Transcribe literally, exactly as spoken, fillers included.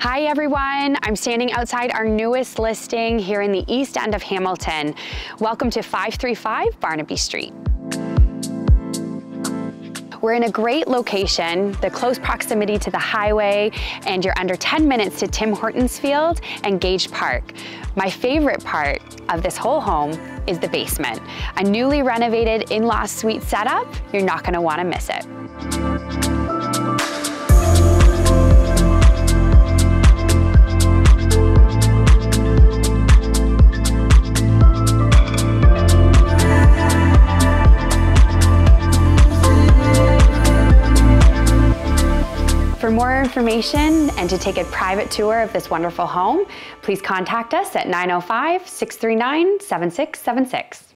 Hi everyone, I'm standing outside our newest listing here in the east end of Hamilton. Welcome to five three five Barnaby Street. We're in a great location, the close proximity to the highway, and you're under ten minutes to Tim Hortons Field and Gage Park. My favorite part of this whole home is the basement. A newly renovated in-law suite setup. You're not gonna wanna miss it. For more information and to take a private tour of this wonderful home, please contact us at nine oh five, six three nine, seven six seven six.